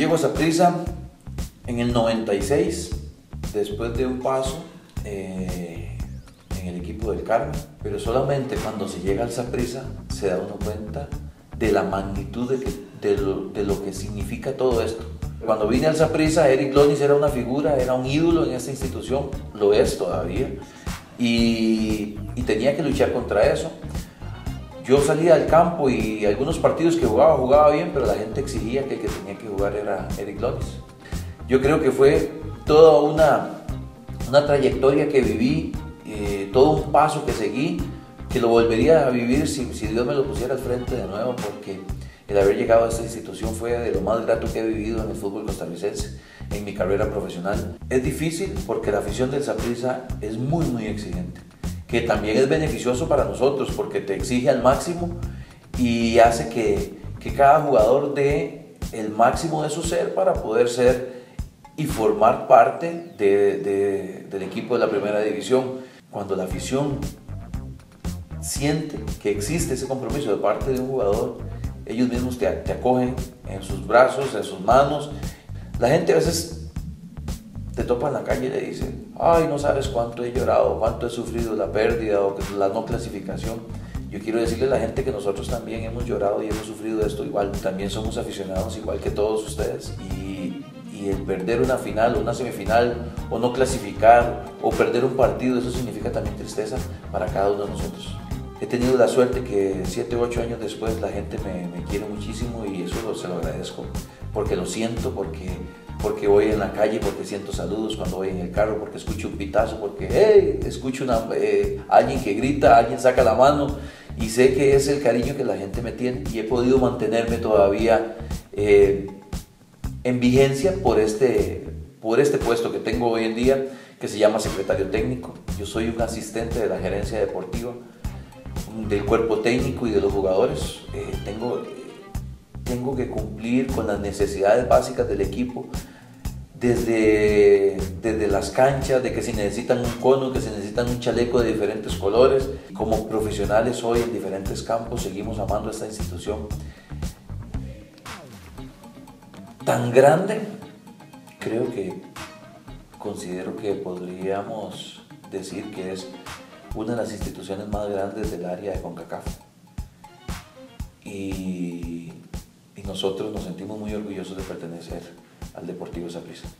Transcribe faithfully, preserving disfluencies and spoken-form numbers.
llego a Saprissa en el noventa y seis, después de un paso eh, en el equipo del Carmen, pero solamente cuando se llega al Saprissa se da uno cuenta de la magnitud de, que, de, lo, de lo que significa todo esto. Cuando vine al Saprissa, Eric Lonis era una figura, era un ídolo en esta institución, lo es todavía, y, y tenía que luchar contra eso. Yo salía al campo y algunos partidos que jugaba, jugaba bien, pero la gente exigía que el que tenía que jugar era Eric Lonis. Yo creo que fue toda una, una trayectoria que viví, eh, todo un paso que seguí, que lo volvería a vivir si, si Dios me lo pusiera al frente de nuevo, porque el haber llegado a esta institución fue de lo más grato que he vivido en el fútbol costarricense, en mi carrera profesional. Es difícil porque la afición del Saprissa es muy, muy exigente, que también es beneficioso para nosotros porque te exige al máximo y hace que, que cada jugador dé el máximo de su ser para poder ser y formar parte de, de, del equipo de la primera división. Cuando la afición siente que existe ese compromiso de parte de un jugador, ellos mismos te, te acogen en sus brazos, en sus manos. La gente a veces te topa en la calle y le dice: ay, no sabes cuánto he llorado, cuánto he sufrido la pérdida o la no clasificación. Yo quiero decirle a la gente que nosotros también hemos llorado y hemos sufrido esto igual, también somos aficionados igual que todos ustedes, y, y el perder una final o una semifinal o no clasificar o perder un partido, eso significa también tristeza para cada uno de nosotros. He tenido la suerte que siete u ocho años después la gente me, me quiere muchísimo y eso lo, se lo agradezco, porque lo siento, porque, porque voy en la calle, porque siento saludos cuando voy en el carro, porque escucho un pitazo, porque hey, escucho una, eh, alguien que grita, alguien saca la mano y sé que es el cariño que la gente me tiene y he podido mantenerme todavía eh, en vigencia por este, por este puesto que tengo hoy en día, que se llama secretario técnico. Yo soy un asistente de la gerencia deportiva, del cuerpo técnico y de los jugadores. Eh, tengo, tengo que cumplir con las necesidades básicas del equipo, desde, desde las canchas, de que si necesitan un cono, que si necesitan un chaleco de diferentes colores. Como profesionales hoy en diferentes campos seguimos amando esta institución tan grande. Creo que considero que podríamos decir que es una de las instituciones más grandes del área de CONCACAF, y, y nosotros nos sentimos muy orgullosos de pertenecer al Deportivo Saprissa.